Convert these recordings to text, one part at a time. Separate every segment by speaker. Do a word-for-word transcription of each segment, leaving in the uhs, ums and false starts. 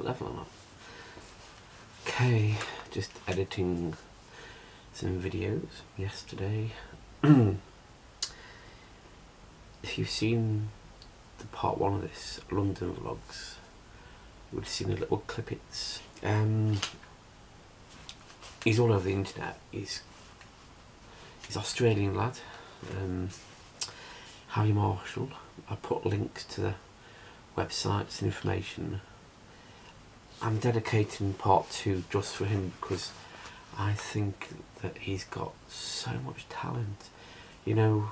Speaker 1: level or not. Okay, just editing some videos yesterday. If you've seen the part one of this London vlogs, you would have seen a little clippets. Um, he's all over the internet. He's he's Australian lad. Um, Harry Marshall. I put links to the websites and information. I'm dedicating part two just for him because I think that he's got so much talent. You know,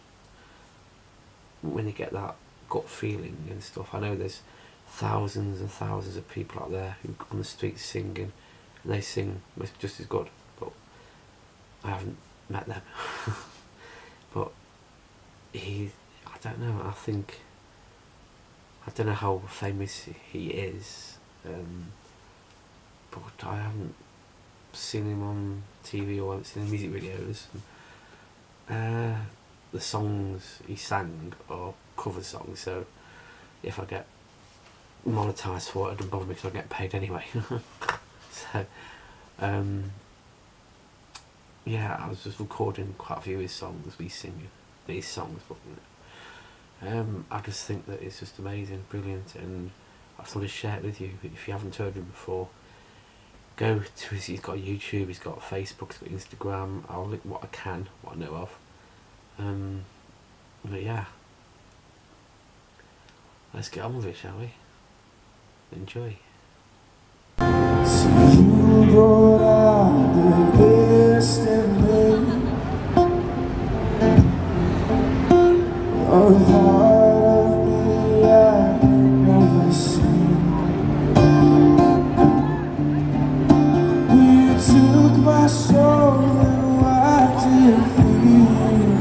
Speaker 1: when you get that gut feeling and stuff. I know there's thousands and thousands of people out there who on the streets singing, and they sing just as good, but I haven't met them. But he, I don't know, I think, I don't know how famous he is, um, but I haven't seen him on T V or I haven't seen his music videos. Uh, the songs he sang are cover songs, so if I get monetised for it, it doesn't bother me because I get paid anyway. So, um, yeah, I was just recording quite a few of his songs, we sing these songs, but um, I just think that it's just amazing, brilliant, and I just want to share it with you. If you haven't heard him before, go to his, he's got YouTube, he's got Facebook, he's got Instagram. I'll link what I can, what I know of. Um, but yeah, let's get on with it, shall we? Enjoy.
Speaker 2: So you brought out the best in me, a part of me I've never seen. You took my soul and wiped it clean,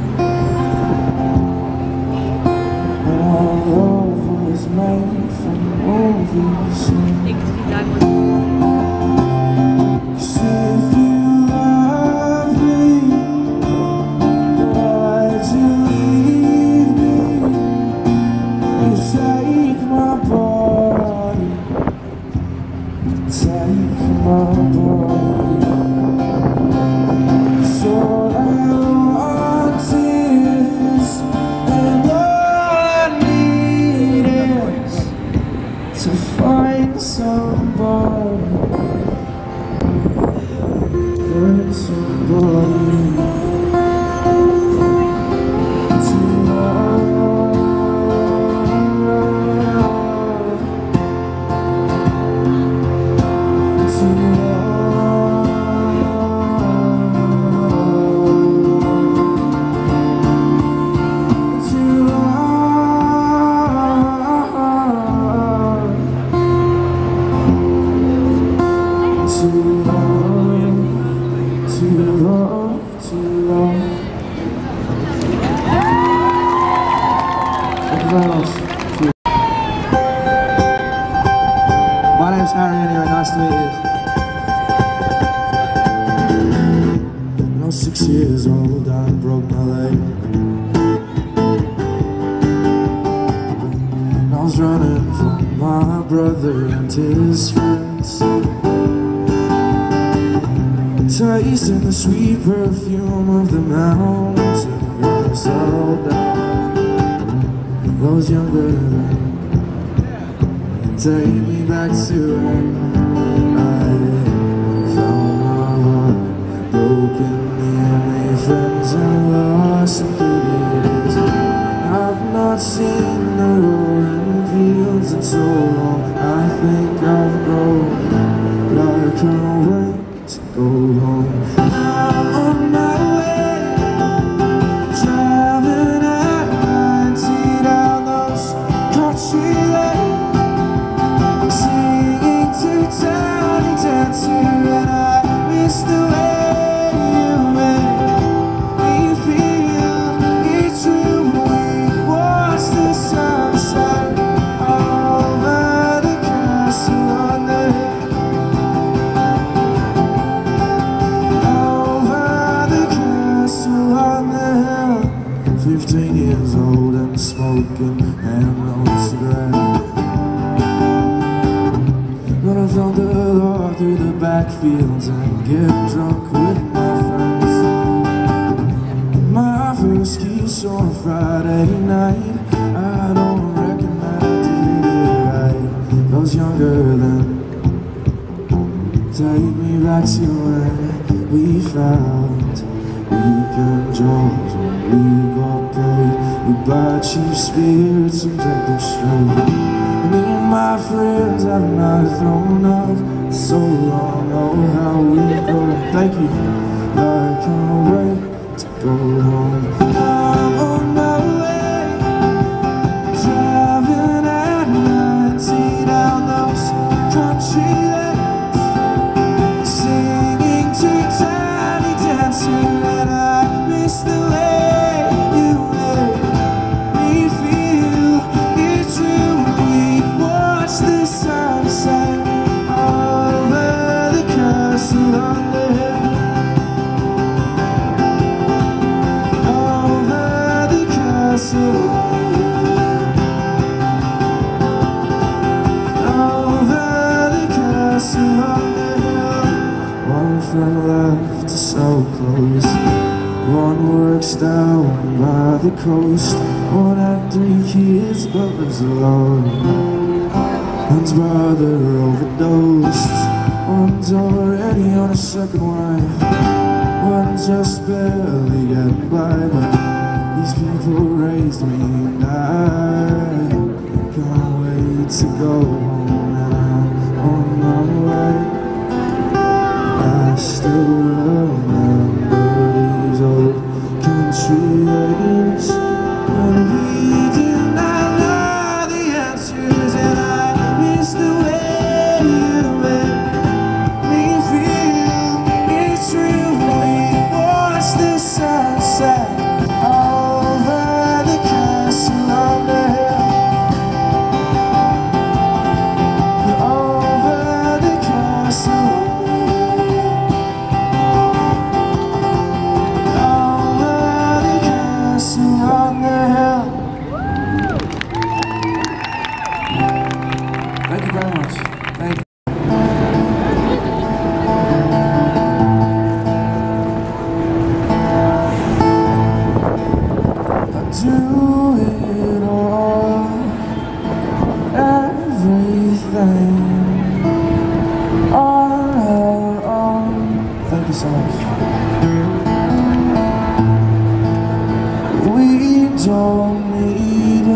Speaker 2: and our love was made for movies.
Speaker 3: My name's Harry anyway, nice to meet you. When I was six years old, I broke my leg. And I was running from my brother and his friends, tasting the sweet perfume of the mountain grass all day. I was younger then. Take me back to when I found my heart broken, near me friends and lost in years. I've not seen the roaring fields in so long. I think I've grown, but I can't wait to go home. I'm on my way, driving at ninety down those country lanes, singing to Tiny Dancer, and I miss the way you make me feel. Each room we watch the sunset over the castle on the hill, over the castle on the hill. Fifteen years old and smoking and no cigarette. fields and get drunk with my friends. My first kiss on Friday night, I don't reckon that I did it right. I was younger then. Take me back to when we found weekend jobs when we got paid. We buy cheap spirits and drink them straight. Me and my friends have not thrown up so long. Oh, how we go. Thank you. I can't wait to go home. I'm on my way, driving at ninety down those country lanes, singing to Tiny Dancer, and I miss the way you made me feel. It's real when we watch the sunset over the castle on the hill. One friend left us so close. One works down by the coast. One had three kids but lives alone. One's brother overdosed. One's already on a second wife. One just barely getting by, but these people raised me and I can't wait to go home. And I'm on my way. I still remember these old country lanes when we did not know the answers, and I miss the way you made me feel. It's real when we watch the sunset over the castle on the hill. Over the castle. Thank you very much. Thank you. I do it all, everything on her own. Thank you so much. We don't need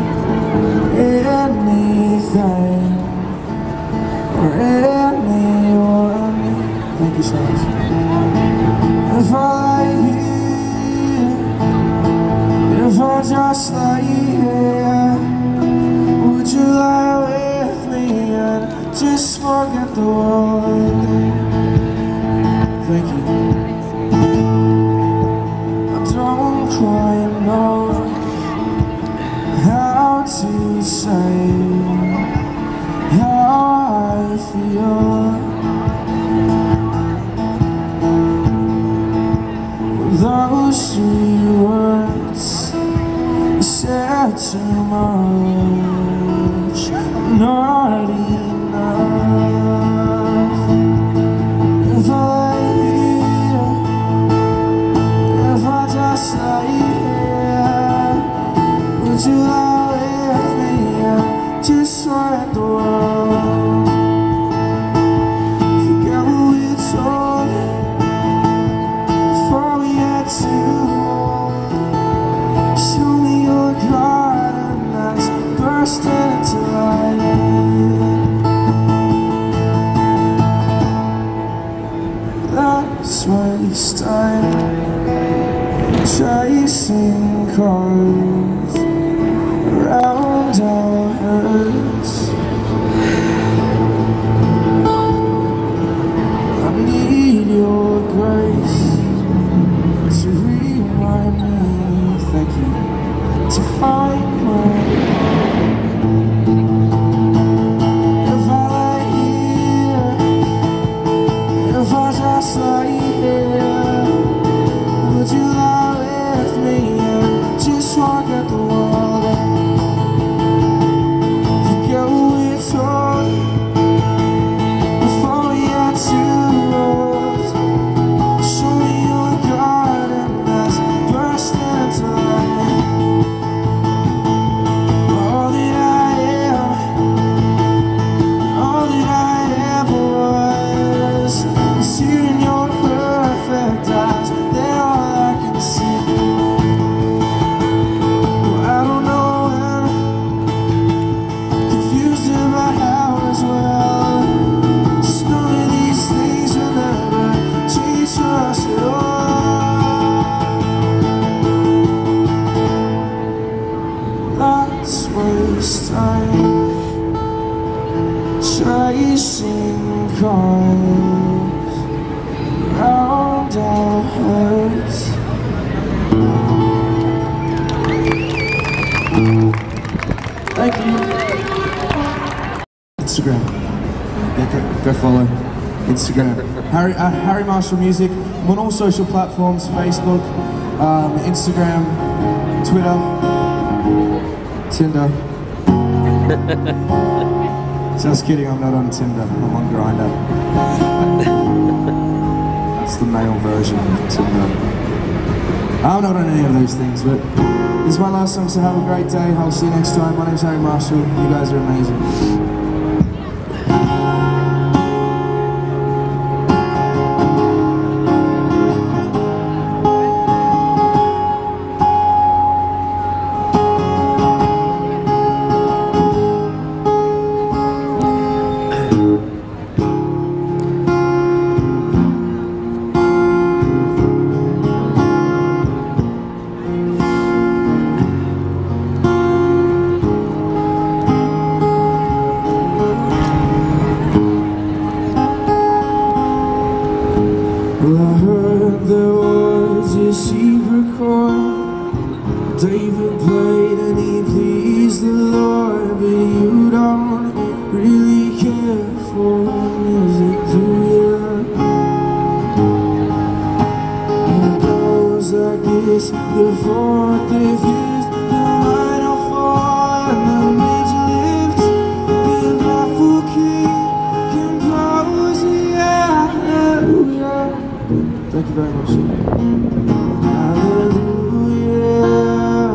Speaker 3: anything or anyone. Thank you so much. If I lay here, if I just lay here, would you lie with me and just forget the world? Thank you. I don't quite know how to say how I feel. Those three words said too much, not enough. If I lay here, if I just lay here, would you lie with me and just forget the world? Forget what we told before we had too old. Show me your garden that's bursting into light. Let's waste time chasing cars around our heads. I need your grace to remind me, thank you, to find my if I lay here, if I just lay here, would you lie with me and just forget the world? at all. Let's waste time chasing cars round our heads. Thank you. Instagram. Yeah, go, go follow. Instagram. Harry, uh, Harry Marshall Music. I'm on all social platforms: Facebook, um, Instagram, Twitter, Tinder. Just kidding, I'm not on Tinder. I'm on Grindr. That's the male version of Tinder. I'm not on any of those things, but this is my last song, so have a great day. I'll see you next time. My name's Harry Marshall. You guys are amazing. Well, I heard there was a secret chord David played and he pleased the Lord, but you don't really care for music, do you? And it goes like this: the fourth, the fifth, the minor fall, and the major lift, the baffled key compose the hallelujah. Thank you very much. Hallelujah,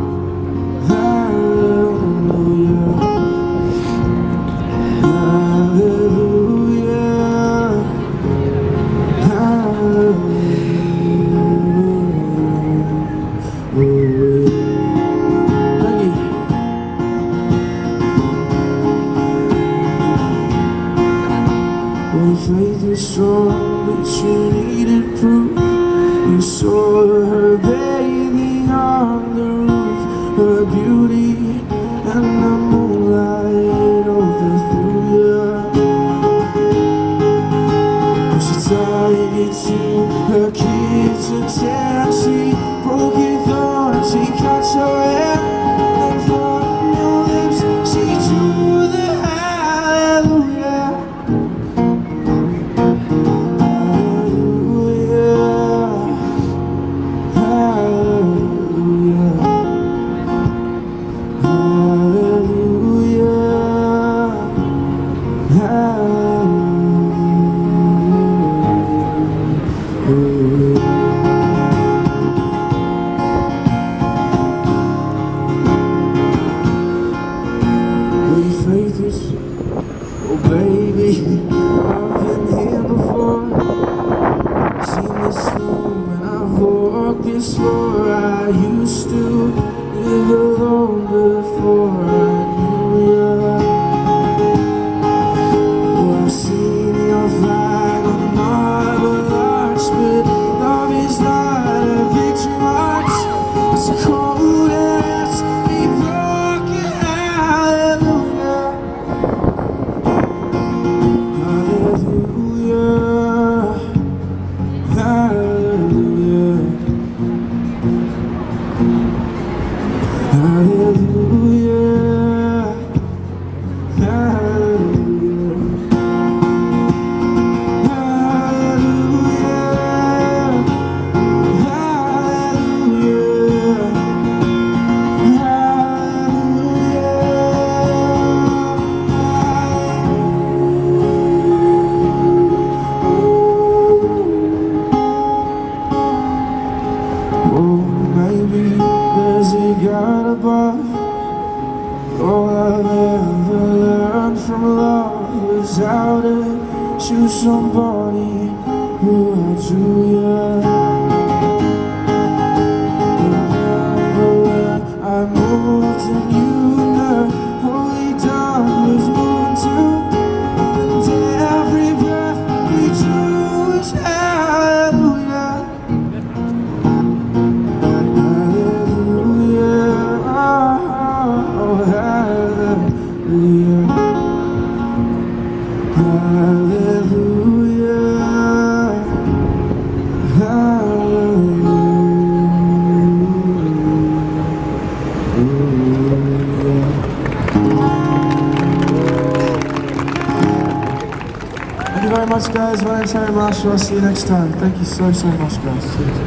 Speaker 3: hallelujah, hallelujah, hallelujah. Thank you. When faith is strong, but you needed proof. You saw her bathing on the roof, her beauty and the moonlight overthrew you. She tied you to her kitchen chair, she broke your thorn, she cut your hair, and from your lips she drew the hallelujah. Oh baby, I've been here before. Seen this room and I've walked this floor. I used to live alone before I knew you. Oh, I've seen your flag on the marble arch, but love is not a victory march. It's a cold and it's a broken hallelujah. God above. All I've ever learned from love was how to choose somebody who had you. Remember when I moved and you and the holy dove was moving too, and every breath we drew was hallelujah. you very much, guys. My name's Harry Marshall. I'll see you next time. Thank you so, so much, guys.